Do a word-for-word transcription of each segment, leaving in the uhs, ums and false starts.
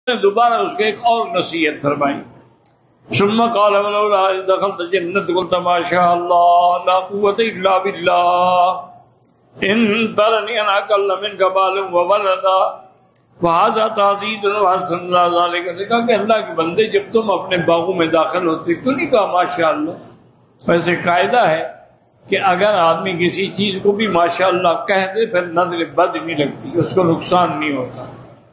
دوبارہ اس کو ایک اور نصیحت فرمائی. ثم قال ولولا إذ دخلت الجنة قلت ما شاء الله لا قوة إلا بالله إن ترني أنا أقل منك مالا وولدا وهذا تعزيز وحسن لا ذلك. دیکھا کہ اللہ کے بندے جب تم اپنے باغوں میں داخل ہوتے کیوں نہیں کہا ماشاء اللہ؟ ویسے قاعدہ ہے کہ اگر آدمی کسی چیز کو بھی ماشاء اللہ کہہ دے پھر نظر بد نہیں لگتی، اس کو نقصان نہیں ہوتا.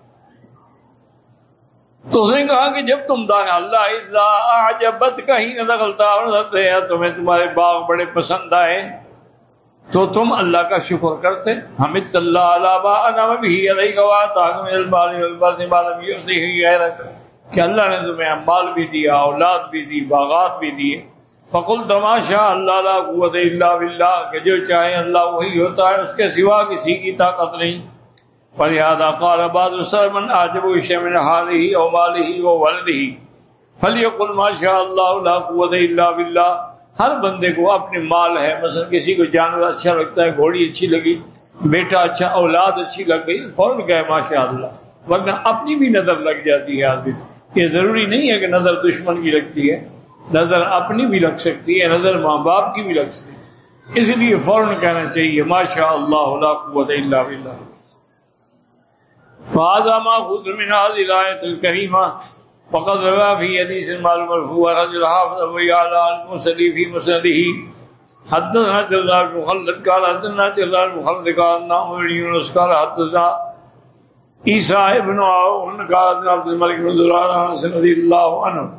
تو اس نے کہا کہ جب تم داخل اللہ اذا اعجبت کہیں نہ دخلتا اور تمہیں تمہارے باغ بڑے پسند آئے تو تم اللہ کا شکر کرتے. حمد اللہ علی ما انعم به علیک وآتاک من المال والبنین ما لم یعطہ غیرک، کہ اللہ نے تمہیں مال بھی دیا، اولاد بھی دی، باغات بھی دیے. فقلت ما شاء اللہ لا قوت الا باللہ، کہ جو چاہے اللہ وہی ہوتا ہے، اس کے سوا کسی کی طاقت نہیں. فلہذا قال بعض السلف من اعجبه شيء من حاله او ماله وولده فليقل ما شاء الله لا قوت الا بالله. ہر بندے کو اپنے مال ہے، مثلا کسی کو جانور اچھا لگتا ہے، گھوڑی اچھی لگی، بیٹا اچھا، اولاد اچھی لگ گئی، فوراً کہے ماشاء اللہ. ورنہ اپنی بھی نظر لگ جاتی ہے آدمی. یہ ضروری نہیں ہے کہ نظر دشمن کی لگتی ہے، نظر اپنی بھی لگ سکتی ہے، نظر ماں باپ کی بھی لگ سکتی ہے. اس لیے فوراً کہنا چاہیے ماشاء اللہ لا قوت الا باللہ. وهذا ماخوذ من هذه الآية الكريمة وقد روى في حديث المرفوع أخرج الحافظ أبو يعلى الموصلي في مسنده حدثنا جرار بن مخلد قال حدثنا جرار بن مخلد قال عمرو بن يونس قال حدثنا عيسى بن عون قال حدثنا عبد الملك بن ذرارة رضي الله عنه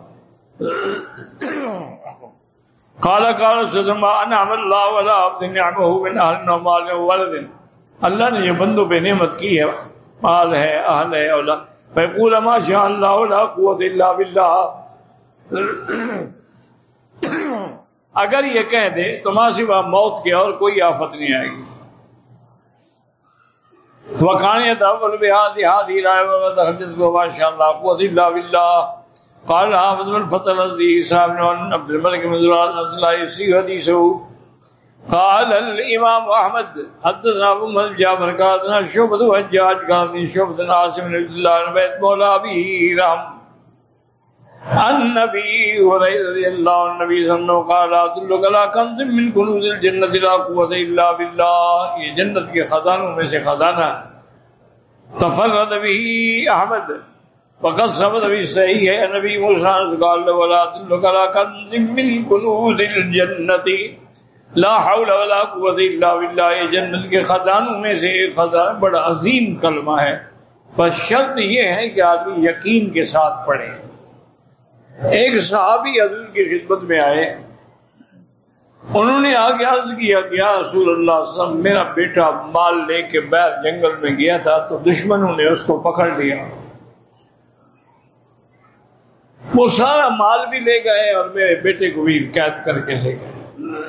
قال قال رسول الله أنعم الله ولا عبد نعمه من أهل ومال وولد. اللہ نے جو بندوں پہ نعمت کی ہے، مال ہے، اہل ہے، اولاد، فیقول ما شاء اللہ لا قوت الا باللہ، اگر یہ کہہ دے تو ما سوا موت کے اور کوئی آفت نہیں آئے گی. وکان یتاول بهذه هذه الآية ودخلت ما شاء الله قوت الا بالله. قال حافظ بن فتح الازدی عیسیٰ بن عبد الملک بن ذرارة الازدی حدیثه. قال الامام احمد حدثنا ابو محمد جعفر قال حدثنا شعبۃ حجاج قال حدثنا شعبۃ عاصم بن عبد الله بن بيت مولى ابي رحم النبي هريره رضي الله عنه النبي صلى الله عليه وسلم قال ادلك على كنز من كنوز الجنه لا قوه الا بالله. یہ جنت کے خزانوں میں سے خزانہ تفرد به احمد وقد ثبت في صحيح النبي موسى قال ولا ادلك على كنز من كنوز الجنه لا حول ولا قوت الا باللہ. یہ جنت کے خزانوں میں سے ایک خزانہ، بڑا عظیم کلمہ ہے، بس شرط یہ ہے کہ آدمی یقین کے ساتھ پڑھے. ایک صحابی حضور کی خدمت میں آئے، انہوں نے آگے عرض کیا کہ یا رسول اللہ صلی اللہ علیہ وسلم میرا بیٹا مال لے کے باہر جنگل میں گیا تھا تو دشمنوں نے اس کو پکڑ لیا، وہ سارا مال بھی لے گئے اور میرے بیٹے کو بھی قید کر کے لے گئے.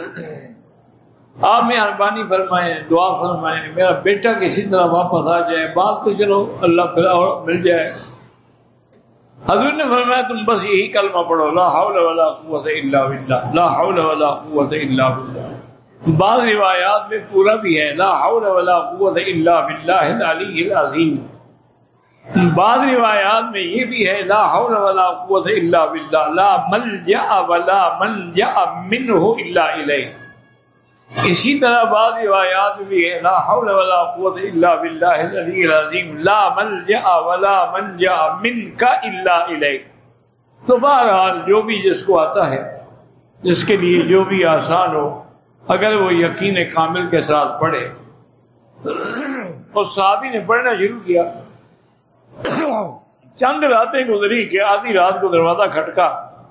آپ مہربانی فرمائیں، دعا فرمائیں میرا بیٹا کسی طرح واپس آ جائے، بات تو چلو اللہ پھر اور مل جائے. حضور نے فرمایا تم بس یہی کلمہ پڑھو لا حول ولا قوت الا باللہ، لا حول ولا قوت الا باللہ. بعض روایات میں پورا بھی ہے لا حول ولا قوت الا باللہ العلی العظیم. بعض روایات میں یہ بھی ہے لا حول ولا قوت الا باللہ لا ملجأ ولا منجأ منہ الا الیہ. اسی طرح بعض روایات میں بھی ہے لا حول ولا قوت الا باللہ العلی العظیم لا ملجأ ولا منجأ منک الا الیک. تو بہرحال جو بھی جس کو آتا ہے، جس کے لیے جو بھی آسان ہو، اگر وہ یقین کامل کے ساتھ پڑھے. اور صحابی نے پڑھنا شروع کیا، چند راتیں گزری کہ آدھی رات کو دروازہ کھٹکا،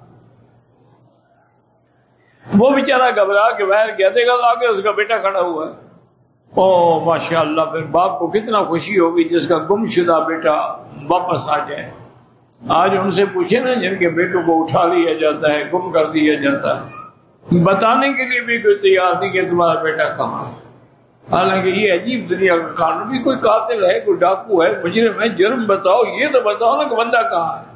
وہ بیچارہ گھبرا کے باہر گیا، دیکھا آگے اس کا بیٹا کھڑا ہوا ہے. او ماشاء اللہ، پھر باپ کو کتنا خوشی ہوگی جس کا گم شدہ بیٹا واپس آ جائے. آج ان سے پوچھے نا جن کے بیٹوں کو اٹھا لیا جاتا ہے، گم کر دیا جاتا ہے، بتانے کے لیے بھی کوئی تیار نہیں کہ تمہارا بیٹا کہاں ہے. حالانکہ یہ عجیب دنیا کا قانون، بھی کوئی قاتل ہے، کوئی ڈاکو ہے، مجرم ہے، جرم بتاؤ، یہ تو بتاؤ نا کہ بندہ کہاں ہے.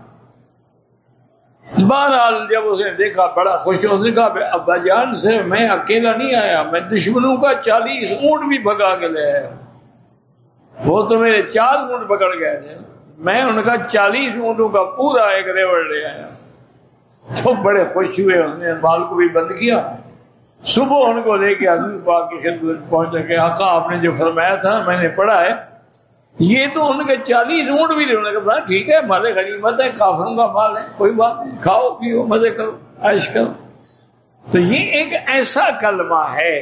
بہرحال جب اس نے دیکھا بڑا خوش ہو، اس نے کہا ابا جان سے میں اکیلا نہیں آیا، میں دشمنوں کا چالیس اونٹ بھی بھگا کے لے آیا. وہ تو میرے چار اونٹ پکڑ گئے تھے، میں ان کا چالیس اونٹوں کا پورا ایک ریوڑ لے آیا. تو بڑے خوش ہوئے, انہوں نے مال کو بھی بند کیا. صبح ان کو لے کے حضور پاک کی خدمت پہنچ گئے. آقا آپ نے جو فرمایا تھا میں نے پڑھا ہے, یہ تو ان کے چالیس اونٹ بھی لے. انہوں نے کہا ٹھیک ہے, مال غنیمت ہے, کافروں کا مال ہے, کوئی بات نہیں, کھاؤ پیو مزے کرو عیش کرو. تو یہ ایک ایسا کلمہ ہے,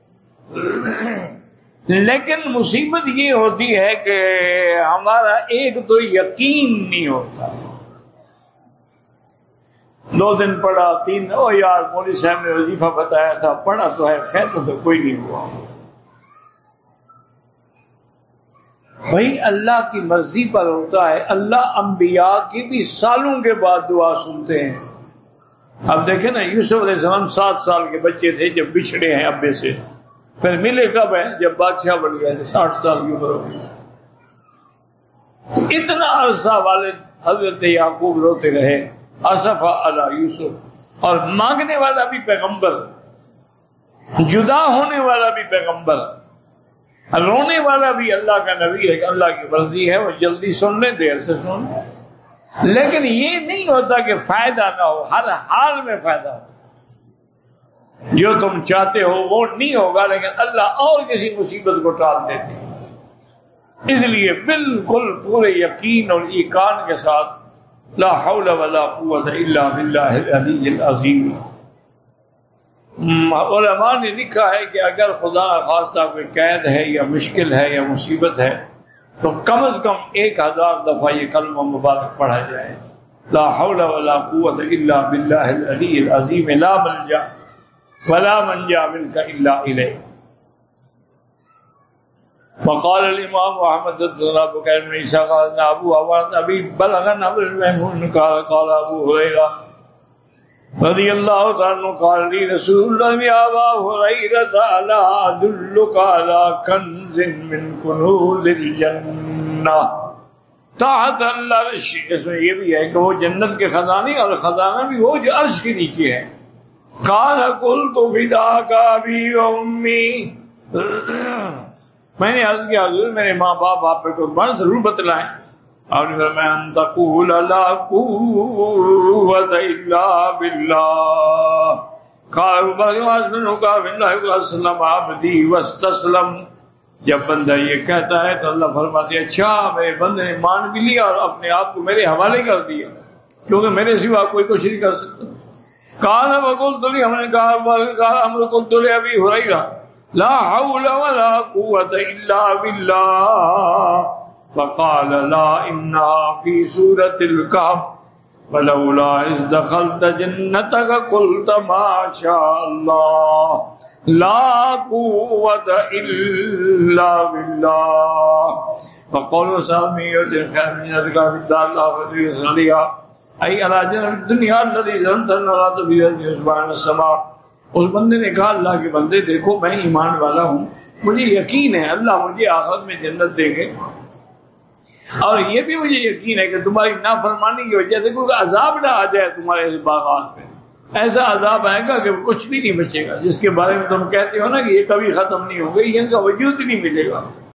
لیکن مصیبت یہ ہوتی ہے کہ ہمارا ایک تو یقین نہیں ہوتا. دو دن پڑھا, تین, او یار مولوی صاحب نے وظیفہ بتایا تھا, پڑھا تو ہے, فائدہ تو کوئی نہیں ہوا. بھائی اللہ کی مرضی پر ہوتا ہے. اللہ انبیاء کی بھی سالوں کے بعد دعا سنتے ہیں. اب دیکھیں نا, یوسف علیہ السلام سات سال کے بچے تھے جب بچھڑے ہیں ابے سے, پھر ملے کب ہیں جب بادشاہ بن گئے تھے, ساٹھ سال کی عمر ہو گئی. اتنا عرصہ والد حضرت یعقوب روتے رہے, اسفا علی یوسف, اور مانگنے والا بھی پیغمبر, جدا ہونے والا بھی پیغمبر, رونے والا بھی اللہ کا نبی ہے کہ اللہ کی مرضی ہے, وہ جلدی سن لیں دیر سے سن لیں. لیکن یہ نہیں ہوتا کہ فائدہ نہ ہو, ہر حال میں فائدہ ہو. جو تم چاہتے ہو وہ نہیں ہوگا, لیکن اللہ اور کسی مصیبت کو ٹال دیتے ہیں. اس لیے بالکل پورے یقین اور ایقان کے ساتھ لا حول ولا قوت الا باللہ العلی العظیم. علماء نے لکھا ہے کہ اگر خدا نخواستہ کوئی قید ہے یا مشکل ہے یا مصیبت ہے تو کم از کم ایک ہزار دفعہ یہ کلمہ مبارک پڑھا جائے, لا حول ولا قوت الا باللہ العلی العظیم, لا ملجا ولا منجا منک الا الیہ. وقال الامام محمد بن بکیر بن عیسیٰ قال ابو عوان ابی بلغنا ابو المیمون قال قال ابو ہریرہ رضی اللہ تعالی عنہ قال لی رسول اللہ یا ابا ہریرہ الا ادلک علی کنز من کنوز الجنہ تحت العرش. اس میں یہ بھی ہے کہ وہ جنت کے خزانے, اور خزانہ بھی وہ جو عرش کے نیچے ہے. قال قلت فداک ابی و امی, میں نے عرض کیا حضور میرے ماں باپ آپ پہ قربان, ضرور بتلائیں. اور میں ان تقول لا قوت الا باللہ قال بلغ اسلم عبدی واستسلم. جب بندہ یہ کہتا ہے تو اللہ فرماتے اچھا میرے بندے نے مان بھی لیا اور اپنے آپ کو میرے حوالے کر دیا, کیونکہ میرے سوا کوئی کچھ نہیں کر سکتا. قال وقلت لی, ہم نے کہا قال امر قلت لابی ہریرہ لا حول ولا قوت الا باللہ فقال لا انها في سورة الكهف ولولا اذ دخلت جنتك قلت ما شاء الله لا قوة الا بالله فقالوا سامية خير من ذلك في الدار الآخرة عليها اي على جنب الدنيا الذي زنتنا لا تبيد سبحان السماء. اس بندے نے کہا اللہ کے بندے دیکھو میں ایمان والا ہوں, مجھے یقین ہے اللہ مجھے آخرت میں جنت دے گے, اور یہ بھی مجھے یقین ہے کہ تمہاری نافرمانی کی وجہ سے کوئی عذاب نہ آ جائے تمہارے اس باغات پہ. ایسا عذاب آئے گا کہ کچھ بھی نہیں بچے گا, جس کے بارے میں تم کہتے ہو نا کہ یہ کبھی ختم نہیں ہوگا, ان کا وجود نہیں ملے گا.